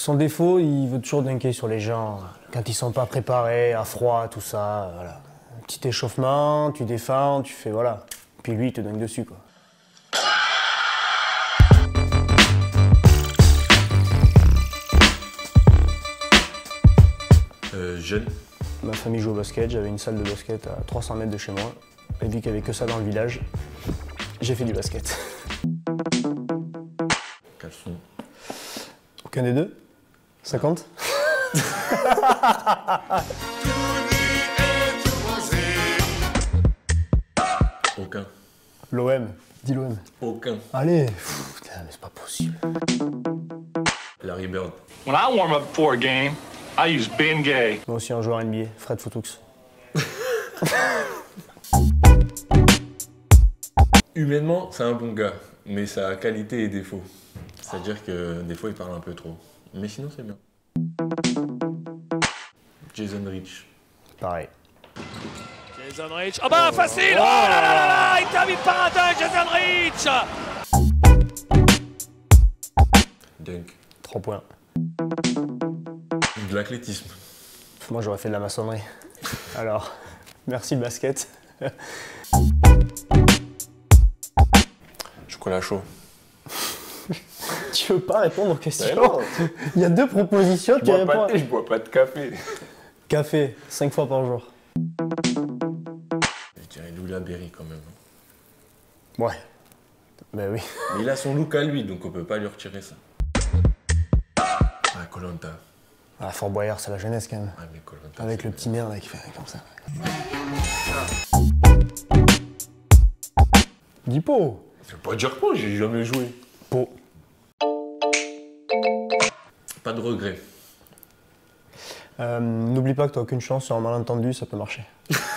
Son défaut, il veut toujours dunker sur les gens. Quand ils sont pas préparés, à froid, tout ça, voilà. Un petit échauffement, tu défends, tu fais voilà. Puis lui, il te dunk dessus, quoi. Jeune. Ma famille joue au basket, j'avais une salle de basket à 300 mètres de chez moi. Et vu qu'il n'y avait que ça dans le village, j'ai fait du basket. Caleçon. Aucun des deux? 50? Aucun. L'OM. Dis l'OM. Aucun. Allez. Pff, putain, mais c'est pas possible. Larry Bird. When I warm up for a game, I use Bengay. Moi aussi un joueur NBA, Fred Foutoux. Humainement, c'est un bon gars, mais ça a qualité et défaut. C'est-à-dire que des fois, il parle un peu trop. Mais sinon, c'est bien. Jason Rich. Pareil. Jason Rich. Oh bah facile! Oh là là là là! Il termine par un dunk, Jason Rich! Dunk. 3 points. De l'athlétisme. Moi j'aurais fait de la maçonnerie. Alors, merci le basket. Chocolat chaud. Tu veux pas répondre aux questions? Mais non. Il y a 2 propositions, tu réponds. Je bois pas de café. Café, 5 fois par jour. Je dirais Lula Berry quand même. Ouais. Ben oui. Mais il a son look à lui, donc on peut pas lui retirer ça. Ah, Koh-Lanta. Ah, Fort Boyard, c'est la jeunesse quand même. Ah, mais Koh-Lanta. Avec le petit merde là, qui fait comme ça. Dis pot. Je vais pas dire quoi, j'ai jamais joué. Pot. Pas de regret. N'oublie pas que t'as aucune chance sur un malentendu, ça peut marcher.